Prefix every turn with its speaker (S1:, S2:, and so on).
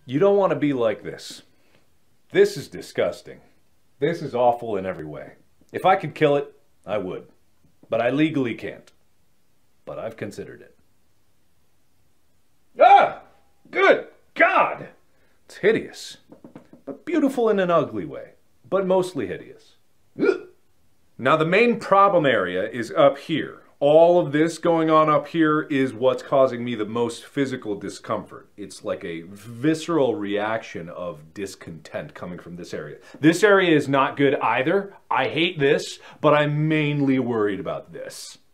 S1: You don't want to be like this. This is disgusting. This is awful in every way. If I could kill it, I would. But I legally can't. But I've considered it. Ah! Good God! It's hideous. But beautiful in an ugly way. But mostly hideous. Ugh. Now the main problem area is up here. All of this going on up here is what's causing me the most physical discomfort. It's like a visceral reaction of discontent coming from this area. This area is not good either. I hate this, but I'm mainly worried about this.